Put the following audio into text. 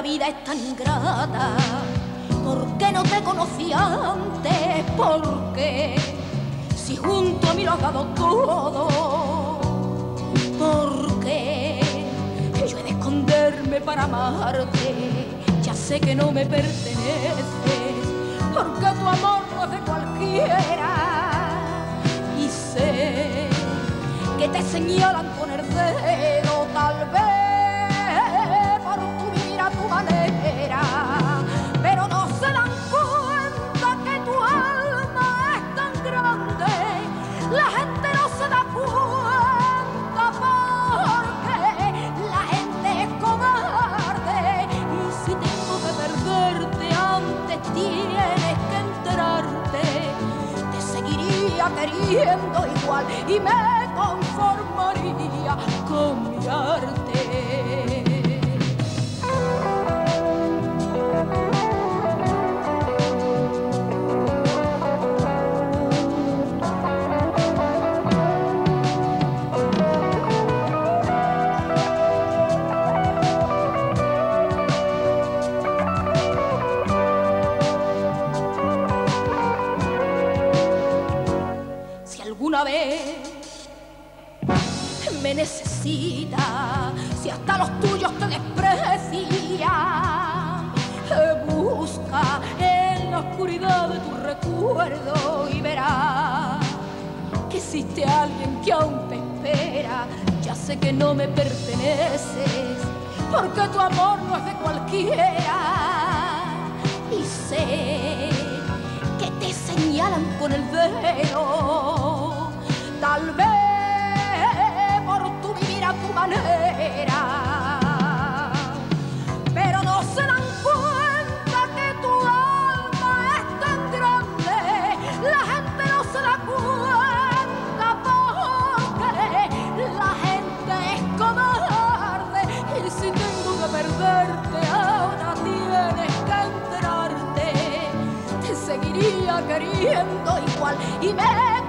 vida es tan ingrata? ¿Por qué no te conocí antes? ¿Por qué? Si junto a mí lo has dado todo. ¿Por qué? Yo he de esconderme para amarte. Ya sé que no me perteneces, porque tu amor no es de cualquiera. Y sé que te señalan con el dedo, tal vez por tu vida, tu manera, pero no se dan cuenta que tu alma es tan grande. La gente no se da cuenta porque la gente es cobarde. Y si tengo que perderte antes, tienes que enterarte. Te seguiría queriendo igual y me conformaría con mirarte. Si alguna vez me necesita, si hasta los tuyos te desprecian, busca en la oscuridad de tu recuerdo y verás que existe alguien que aún te espera. Ya sé que no me perteneces, porque tu amor no es de cualquiera. Y sé que te señalan con el dedo, tal vez a tu manera, pero no se dan cuenta que tu alma es tan grande. La gente no se da cuenta porque la gente es cobarde. Y si tengo que perderte ahora, tienes que enterarte. Te seguiría queriendo igual y me